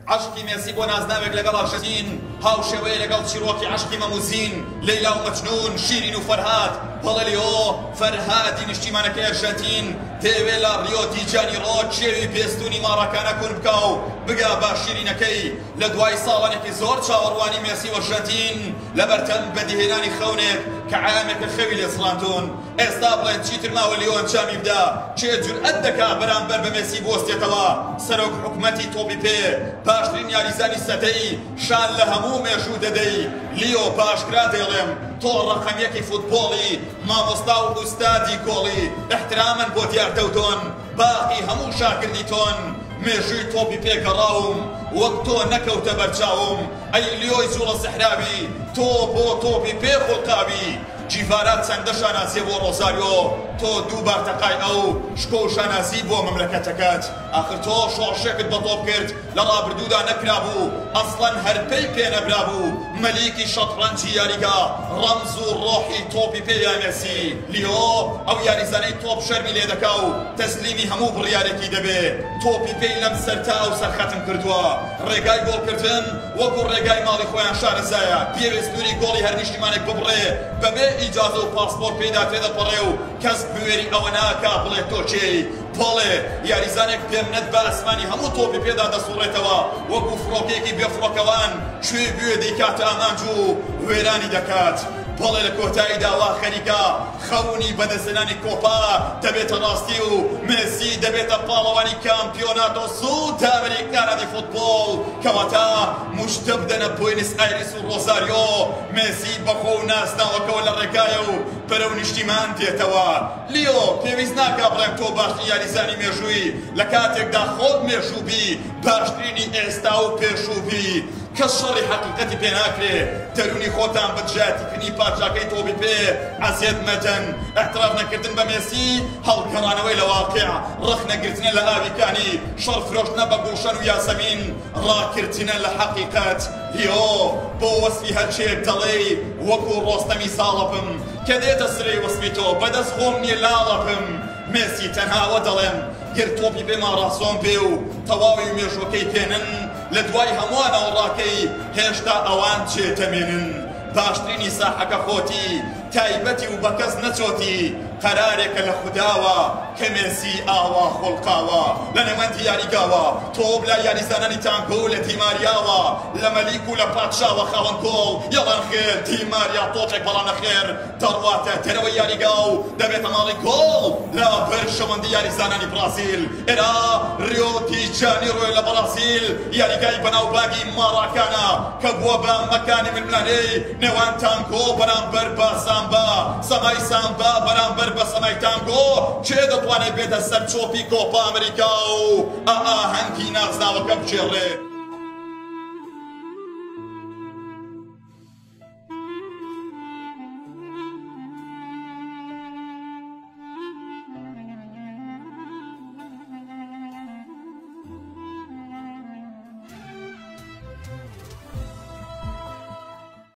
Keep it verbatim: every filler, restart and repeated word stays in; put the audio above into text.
عشقی مێسی بۆ نازناوێک لەگەڵ ئارژەنتین، هاوشێوەیە لەگەڵ چیرۆکی عشقی مەموزین، لەیلا و مەجنون، شیرین و فەرهاد. بەڵێ لیۆ فەرهادی نیشتیمانەکەی ئەرژەنتین دەیەوێت لە ڕیۆ دی جانیرۆ چێوی پێستوونی ماڕەکانە کون بکا و بگا بە شیرینەکەی لە دوای ساڵانێکی زۆر چاوەڕوانی مێسی و ئەرژەنتین لە بەرتەم بەدیهێنانی خەونێک کە عامێکە خەوی لێسڵاندون. ئێستا بڵێن چیتر ماوە لیۆ ئەنجامی بدا، چێ جورئەت دەکا بەرامبەر بە مێسی بۆستێتەوە. سەرۆک حکومەتی تۆپی پێ باشترین یاریزانی سەتەی شان لە هەموو مێژوو دەدەی. لیۆ پاشکرا دەیڵێم تۆ ڕەقەمیەکی فوتبۆڵی، مامۆستا و ئوستادی گۆڵی، احترامن بۆ دیاردەوتۆن، باقی هەموو شاگردی تۆن. مێژووی تۆپی پێگەڕاوم وەک تۆ نەکەوتە بەرچاوم. ئەی لیۆی جوڵە سەحراوی، تۆ بۆ تۆپی پێ خۆڵقاوی. جیڤارات چەندە شانازیە بۆ ڕۆزاریۆ، تۆ دوو بارتەقای ئەو شکۆ و شانازی بۆ مەملەکەتەکەت. ئاخر تۆ شۆڕشێکت بە تۆپ کرد لە ڕابردوودا نەکرابوو، ئەسڵەن هەرپەی پێ نەبرابوو. مەلیکی شەترەنجی یاریگا، ڕەمز و ڕۆحی تۆپی پێ یا مێسی. لیۆ ئەو یاریزانەی تۆپ شەرمی لێ دەکا و تەسلیمی هەموو بڕیارێکی دەبێ. تۆپی پێی لەم سەرتا و سەرخەتم کردووە. ڕێگای گۆڵکردن وەکو ڕێگای ماڵی خۆیان شارەزایە. پێویست دووری گۆڵی هەر نیشتیمانێک ببڕێ، بەبێ ئیجازە و پاسپۆرت پێدا تێدەپەڕێ و کەس بوێری ئەوە ناکا بڵێ تۆ چێی. بەڵێ یاریزانێک پێمنەت بە ئەسمانی هەموو تۆپی پێدا دەسوڕێتەوە، وەکو فڕۆکێکی بێفڕۆکەوان کوێ گوێ دەیکاتە ئامانج و وێرانی دەکات. بەڵێ لە کۆتاییدا وا خەریکە خەونی بەدەستێنانی کۆپا دەبێتە ڕاستی و مێسی دەبێتە پاڵەوانی کامپیۆناتۆ سوود ئەمریکانەی فوتبۆڵ، کەواتە موشتە بدەنە بوێنس ئایرس و ڕۆزاریۆ. مێسی بەخۆ و ناسناوەکەوە لە ڕێگایە و بەرەو نیشتیمان دێتەوە. لیۆ پێویست ناکا بڵێم تۆ باشترین یاریزانی مێژووی، لە کاتێکدا خۆت مێژوو بی، باشترینی ئێستا و پێشوو بی. کەس شەڕی حەقیقەتی پێ ناکرێ. دەرونی خۆتان بە جیاتیکردنی پادشاکەی تۆپی پێ عەزیەت مەدەن. ئەحتراف نەکردن بە مێسی، هەڵگەڕانەوەی لە واقیع، ڕەخ نەگرتنە لە ئاویکانی، شەڕ فرۆشتنە بە گوڵشەن و یاسەمین، ڕاکردنە لە حەقیقەت. لیۆ بۆ وەسفی هەرچێک دەڵێی وەکو ڕۆستەمی ساڵەپم، کە دێتە سرەی وەسفی تۆ بەدەست خۆم نییە لاڵەپم. مێسی تەنهاوە دەڵێم گر تۆپی پێمان ڕاستۆم بێ و تەواوی مێژوەکەی پێنن، لە دوای هەمووانەوە ڕاکەی هێشتا ئەوان چێتەمێنن. باشترینی ساحەکە خۆتی، تایبەتی و بەکەس نەچۆتی، قەرارێکە لە خودداوە کە مێسی ئاوا خۆڵقاوە لە نێوەندی یاریگاوە. تۆ بلا یاریزانانی تانگۆ و لە دیماریاوە، لە مەلیک و لە پادشاوە خاوەن گۆڵ. یەڵەن خێر دیماریا تۆپێک بەڵام نەخێر دەڕواتە تەرەوەی یاریگا و دەبێتە ماڵی گۆڵ لە بەر شەوەندی یاریزانانی برازیل. ئێرا ڕیۆ دی جانیرۆ لە بەرازیل، یاریگای بەناوبانگی ماڕاکانە کە بووە بە مەکانی ململانەی نێوان تانگۆ بەرامبەر بە سامبا، سەمای سامبا بەرامبەر بە سەمای تانگۆ. چێ دەتوانێت بێتە سەر چۆپی کۆپا ئەمریکا و ئاهەنگی نازناوەکە بچێڕێ؟